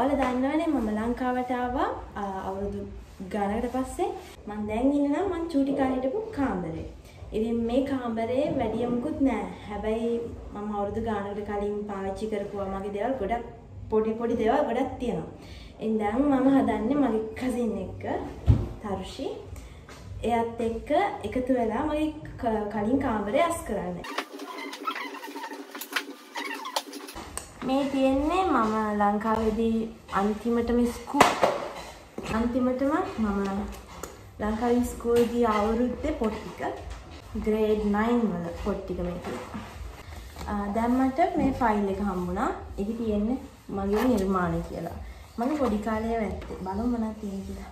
ඔයාලා දන්නවනේ මම ලංකාවට ආවා අවුරුදු ගානකට පස්සේ. මම දැන් ඉන්නේ නම් මං චූටි කාලේ හිටපු කාමරේ. ඉතින් මේ කාමරේ වැඩිය මුකුත් නෑ. හැබැයි මම අවුරුදු ගානකට කලින් පාවිච්චි කරපුවා මගේ දේවල් ගොඩක් පොඩි දේවල් ගොඩක් තියෙනවා. එන් දැන් මම හදන්නේ මගේ කසින් එක්ක තරුෂි. එයාත් එක්ක එකතු වෙලා මගේ කලින් කාමරේ අස් කරන්න. මේ තියෙන්නේ මම ලංකාවේදී අන්තිමටම මම ලංකාවේ ස්කූල් ගිය අවුරුද්දේ පොත් ටික grade 9 වල පොත් ටික මේ තියෙනවා. දැන් මට මේ ෆයිල් එක හම්බුණා. ඒක තියෙන්නේ මගේ නිර්මාණය කියලා. මම පොඩි කාලේ වැත්තේ බලමු මොනවද තියෙන්නේ කියලා.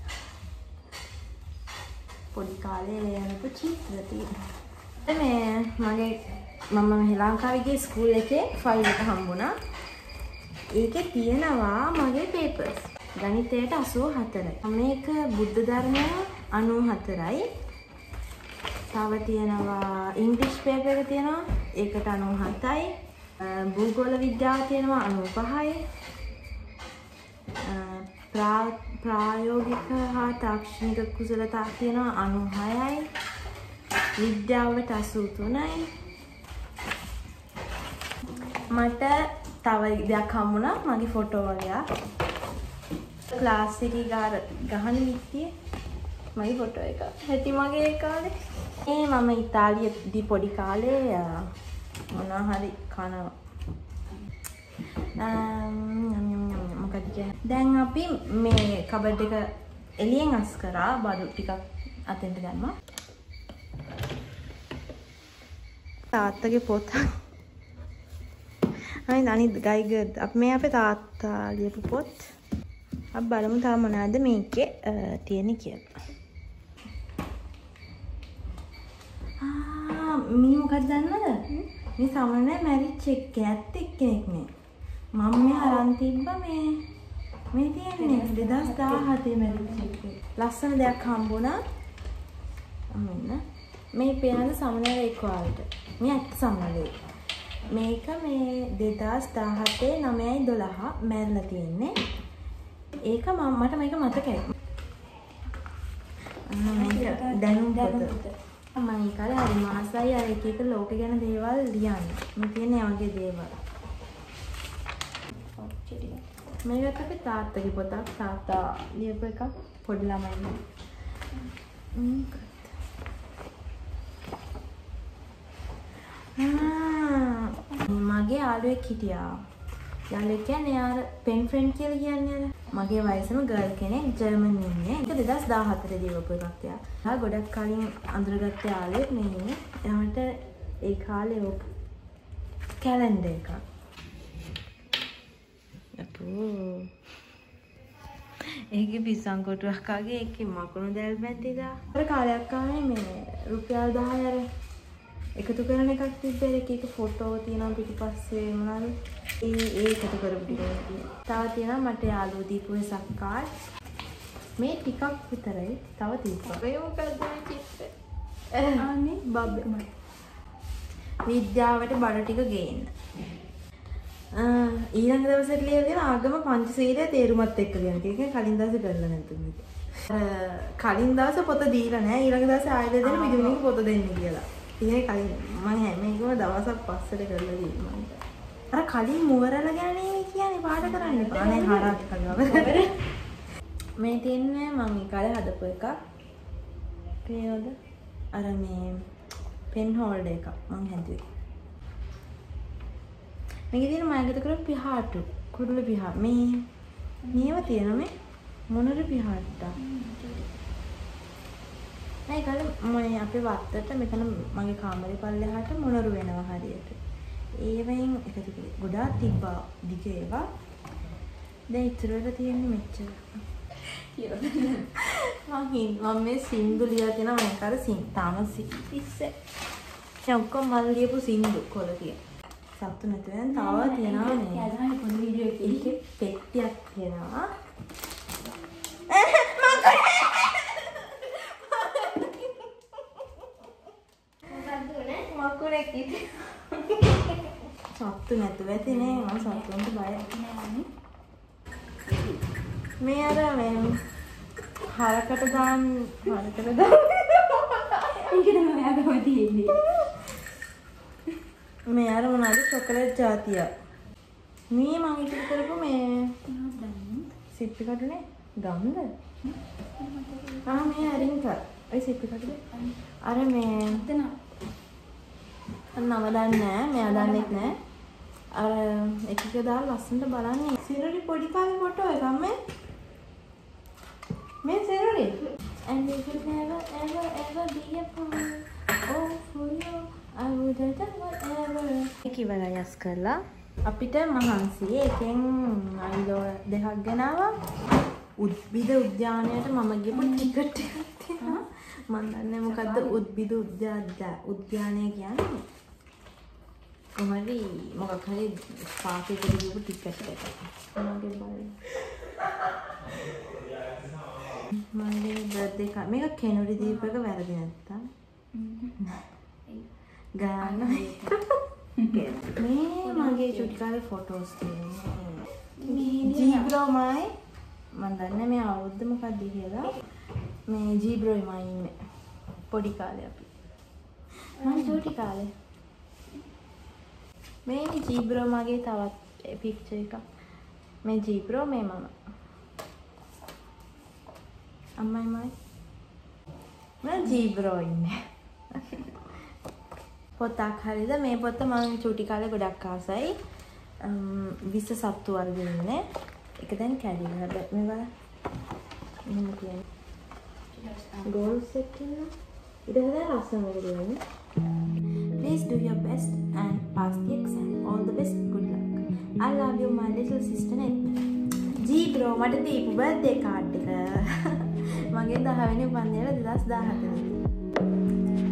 පොඩි කාලේ යනකොට චිත්‍ර තියෙනවා. මම ශ්‍රී ලංකාවේ ගිය ස්කූල් එකේ ෆයිල් එක හම්බුණා. ඒකේ තියෙනවා මගේ පේපර්ස්. ගණිතයට 84. මේක බුද්ධ ධර්මය 94යි. තව තියෙනවා ඉංග්‍රීසි පේපර් එක තියෙනවා. ඒකට 97යි. භූගෝල විද්‍යාව තියෙනවා 95යි. ප්‍රායෝගික හා තාක්ෂණික කුසලතා තියෙනවා 96යි. විද්‍යාවට 83යි. මට තව දෙයක් හම්බුණා මගේ ෆොටෝ වගේක්. ක්ලාස් එකේ ගහන විත්තියේ මගේ ෆොටෝ එක. හැටි මගේ ඒ කාලේ. මම ඉතාලියේදී පොඩි කාලේ මොනවා හරි කනවා. මොකද කියන්නේ? දැන් අපි මේ කබඩ් එක එළියෙන් අස් කරා බඩු ටිකක් අතෙන්ට දැම්මා. තාත්තගේ පොත. අනිත් ගයිගර් මේ අපේ තාත්තා ලියපු පොත්. අපි බලමු තාම මොනවද මේකේ තියෙන්නේ කියලා. මේ මොකක්ද දන්නවද? මේ සමනනේ මැරිච් එක ඇත්ත එක්කෙනෙක් මේ. මම මේ අරන් තිබ්බ මේ තියෙන්නේ 2017 මැරිච් එක. ලස්සන දෙයක් හම්බුණා. මෙන්න මේ පේන සමනල එක්ක ආවට. මේ ඇත්ත සමනලේ. මේක මේ 2017 9/12 මැරලා තියෙන්නේ. ඒක මට මේක මතකයි. මේක දැනුම් පොත. මම ඒකලා හරි මාසයි අර එක ලෝක ගැන දේවල් ලියන්නේ. මේ තියෙන වගේ දේවල්. මේකට අපි තාත්තගේ පොතක් තාත්තා ලියපු එකක් පොඩි ළමයින්ගේ. මගේ යාළුවෙක් හිටියා. යාළුවෙක් කියන්නේ අර පෙන් ෆ්‍රෙන්ඩ් කියලා කියන්නේ අර. මගේ වයසම ගර්ල් කෙනෙක් ජර්මන් ඉන්නේ. ඒක 2014 දී වපු එකක් තියා. ආ ගොඩක් කලින් අඳුරගත්ත යාළුවෙක් මේ ඉන්නේ. එයාට ඒ කාලේ ඔප් කැලෙන්ඩර් එකක්. අපෝ. ඒකේ පිස්සන් කොටුවක් ආගේ ඒකේ මකුණු දැල් බැඳිලා. අර කාලයක් ආවේ මේ රුපියල් 10 අර එකතු කරන එකක් තිබ්බේ එක ෆොටෝ තියෙනවා පිටිපස්සේ මොනවාද ඒ එකතු කරපු ටික තියෙනවා. තව තියෙනවා මට යාළුවෝ දීපු වෙසක් කාඩ්. මේ ටිකක් විතරයි තව තිබ්බා. ඒ මොකද මේ චිත්‍රය? අනේ බබ්බේ. විද්‍යාවට බඩ ටික ගේන්න. ඊළඟ දවසට ලියලා තියෙන ආගම පංචශීලයේ තේරුමත් එක්ක කියන එක. ඒක කලින් දවසේ කරලා නැතුව මේක. කලින් දවසේ පොත දීලා නැහැ. ඊළඟ දවසේ ආයෙත් දෙන්න පිටුමිනික පොත දෙන්න කියලා. ඉතින් කලින් මම හැම එකම දවසක් පස්සට කරලා දීලා මම. අර කලින් මුවරල ගැන කියන්නේ පාඩ කරන්න එපා. අනේ හරක් කරනවා. මේ තියන්නේ මම මේ කාලේ හදපු එකක්. පේනවද? අර මේ පෙන් හෝල්ඩර් එකක් මම හැදුවේ. මේකේ තියෙන මම එකතු කරපු පිහාටු කුරුළු පිහා. මේව තියෙන මේ මොනර පිහාට්ට. මේ කාලේ මම අපේ වත්තට මෙතන මගේ කාමරේ පල්ලෙහාට මොනරු වෙනවා හරියට. ඒවෙන් එකතු කරේ. ගොඩාක් තිබ්බා දිග ඒවා. දැන් ඉතුරු වෙලා තියෙන්නේ මෙච්චර. මම මේ සින්දු ලියලා තියෙනවා මම අර තාම ඉස්සේ. දැන් ඔක්කොම මල් ලියපු සින්දු කොළ තියෙන. සත්තු නැතුව දැන් තව තියෙනවා මේ. අදහයි පොඩි වීඩියෝ එකේ පෙට්ටියක් තියෙනවා. මකුණේ කිව්වේ. සත්තු නැතුව ඇතිනේ මම සත්තුන්ට බයයි නෑනේ. මේ හරකට දාන්න ඒක තමයි මම තියෙන්නේ. මේ අර මොනවාද චොකලට් ජාතිය. මේ මම ඉතින් කරපු මේ සිප්පි කටුනේ ගම්ද? මේ අරින් කර. ඔය සිප්පි කටුනේ. අර මේ එතන නම දන්නේ නැහැ. මෙයා දන්නේ නැහැ. අර එක එක දාලා ලස්සනට බලන්නේ. සිරුරි පොඩි කාලේ ෆොටෝ එකක් මේ සිරුරි. And we could never ever be apart. Oh for you I would have done whatever. කිවලා යස් කරලා අපිට මහන්සි. එකෙන් අයිලෝ දෙකක් ගෙනාවා. උද්භිද උද්‍යානයට මම ගිහපු ටිකට් එකක් තියෙනවා. මම දන්නේ මොකද්ද උද්භිද උද්‍යානය කියන්නේ. කොහොමද මොකක් හරි පාර්කිකට ගිහපු ටිකට් එකක්. මගේ බලන්න. මගේ බර්ත්ඩේ එක මේක කෙනුරි දීපක වැරදි නැත්තම්. ගාන මේ මගේ චුටි කාලේ ෆොටෝස් තියෙනවා. ජීබ්‍රෝමයි මම දන්නේ මේ අවුරුද්ද මොකක්ද කියලා. මේ ජීබ්‍රෝමයි ඉන්නේ. පොඩි කාලේ අපි. මම චුටි කාලේ. මේ ජීබ්‍රෝ මගේ තවත් පික්චර් එකක්. මේ ජීබ්‍රෝ මේ මම. අම්මයි මම ජීබ්‍රෝ ඉන්නේ. පොතක් හරිද මේ පොත මම චූටි කාලේ ගොඩක් ආසයි. 20 සත්තු වර්ග ඉන්නේ. ඒක දැන් කැඩිලා හැබැයි මේ බලන්න. මෙහෙම කියන්නේ. ගෝල් සෙට් එක. ඊට හදලා ලස්සන වෙන්නේ. Please do your best and pass the exam. All the best. Good luck. I love you my little sister Netma. ජීබ්‍රෝ මට දීපු බර්ත්ඩේ කාඩ් එක. මගේ 10 වෙනි උපන්දිනේට 2017 දී.